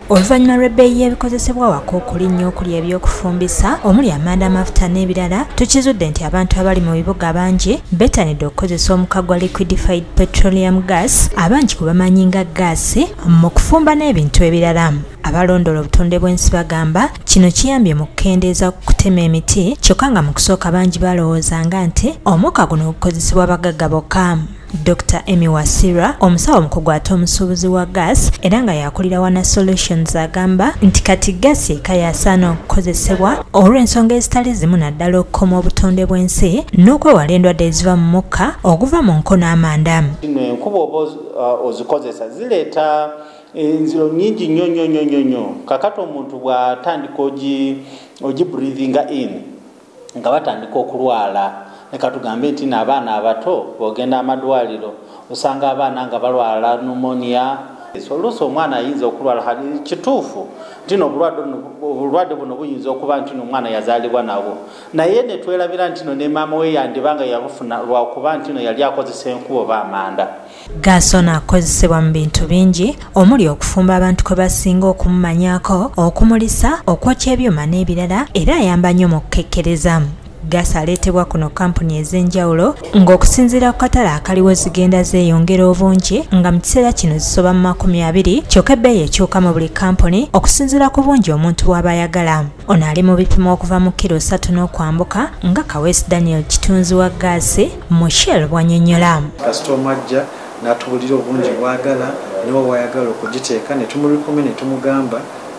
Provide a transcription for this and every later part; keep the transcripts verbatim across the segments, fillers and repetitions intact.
Oluvannyuma lw'ebbeeyi y'ebikozesebwa waka okulinnya okuli ebyokufumbisa omuli amanda, amafuta n'ebirala, tukizudde nti abantu abali mu bibuga bangi bettanidde okukozesa omukka gwa liquefied petroleum gas abangi ku bamanyi nga gaasi mu kufumba n'ebintu ebirala. Abalondola obutonde bw'ensi bagamba kino kiyambye mu kukendeeza kutema emiti kyokka nga mu kusooka bangi balowoozanga nti omukka guno gukozesebwa bagagga bokka. Doctor Emy Wasira, omusawo omukugu ate omusuubuzi wa gas era nga yakulira Wana Solutions, agamba nti kati gas eka yasaana okukozesebwa olw'ensonga ezitali zimu naddala okukoma obutonde bw'ensi n'okwewala endwadde eziva mu mukka oguva mu nko n'amanda. Enkuba oba ozikozesa zireeta enziro nyingi nnyo nnyo nnyo nnyo. Kakati omuntu bw'atandika ogi breathinga in nga batandika okulwala. Eka tugambe nti n'abaana abato bw'ogenda amadwaliro osanga abaana nga balwala pneumonia. Oluusi omwana ayinza okulwala hali kituufu nti obulwadde buno buyinza okuba nti omwana yazaalibwa nabwo, naye ne twerabira nti ne maama we yandibanga yabufuna lwakuba nti yali akozesa enkuba oba amanda. Gaasi ono akozesebwa mu bintu bingi omuli okufumba abantu kwe basinga okumumanyaako, okumulisa, okwokya ebyuma n'ebirala, era ayamba nnyo mu kukekkereza. Gaasi aleetebwa kuno kampuni ez'enjawulo ng'okusinziira ku katale akaliwo zigenda zeeyongera obungi nga mu kiseera kino zisoba mu makumi abiri kyokka ebbeeyi ekyuka mu buli kampuni okusinziira ku bungi omuntu bw'aba ayagala. Ono ali mu bipimo okuva mu kiro ssatu n'okwambuka nga Kaweesi Daniel kitunzi wa gaasi mu Shell bw'annyonnyola. Kasitoma ajja n'atubuulira obungi bw'agala niwe bw'ayagala okugiteeka ne tumulikume ne tumugamba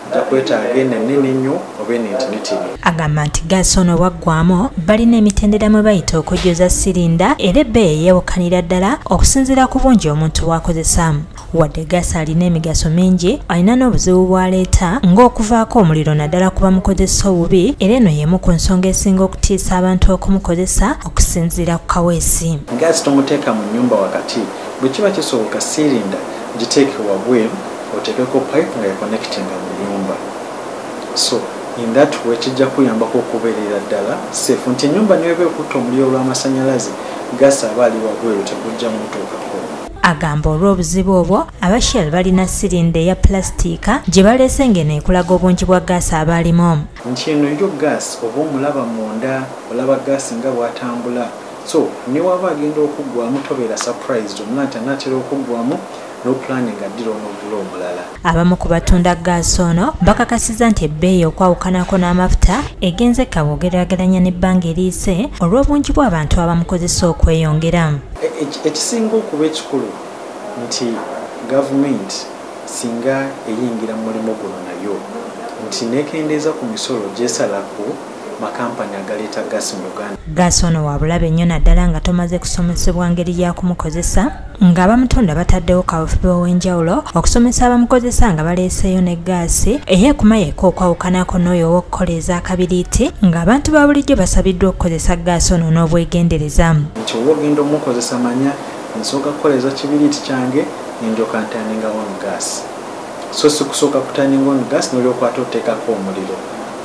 agamba nti gaasi ono waggwamu balina emitendera mwe bayita okujjuza sirinda era ebbeeyi yeewukanira ddala okusinziira ku bungi omuntu bw'akozesa. Wadde gaasi alina emigaso mingi, alina n'obuzibu bw'aleeta ng'okuvaako omuliro naddala kuba mukozesa obubi, era eno y'emu ku nsonga esinga okutiisa abantu okumukozesa okusinziira ku Kaweesi. Gaasi tomuteeka mu nnyumba wakati, bwe kiba kisoboka sirinda giteeke wabweru otekeko pipe nga connectinga mu nyumba. So in that way kijja kuyambako okubeerera ddala safe nti ennyumba niweba ekutta omuliro olw'amasanyalaze gaasi aba ali wabweru tegujja mutuukako. Agamba olw'obuzibu obwo aba Shell balina sirinda eya plastika gye baleese ng'eno ekulaga obungi bwa gaasi abaalimu. Nti eno yo gaasi oba omulaba munda olaba gaasi nga bw'atambula, so ne waba agenda okuggwamu tobeera surprised omula nti anaatera okuggwamu abamu ku batunda gaasi ono bakakasiza nti ebbeeyi okwawukanako n'amafuta egenze kaboogerageranya n'ebbanga eriise olw'obungi bw'abantu abamukozesa okweyongera. Ekisinga okuba ekikulu nti gavumenti singa eyingira mu mulimu guno nayo nti neekendeeza ku misolo gy'esalaku makampani agaleeta gaasi mu Uganda. Gaasi ono wabulabe nnyo naddala nga tomaze kusomesebwa ngeri ya kumukozesa, ng'abamutunda bataddewo kaweefube ow'enjawulo okusomesa abamukozesa nga baleeseeyo ne gaasi eyeekuma yekka okwawukanako n'oyo ow'okukola ez'akabiriiti, ng'abantu ba bulijjo basabiddwa okukozesa gaasi ono n'obwegendereza. Nti oba ogenda omukozesa manya nsooka kukola ez'akibiriiti kyange ndyoka ntandingawo mu gaasi, so si kusooka kutandingawo mu gaasi n'olyokwata oteekako omuliro.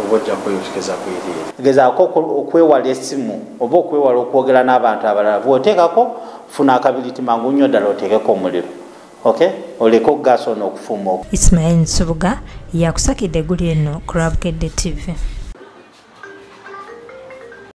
Gezaako okwewala essimu oba okwewala okwogera n'abantu abalala, bw'oteekako funa akabiriiti mangu nnyo ddala oteekeko omuliro, okay? Oleko gaasi ono okufuma. Ismail Nsubuga yakusakidde eggulu eno ku Lwabukedde T V.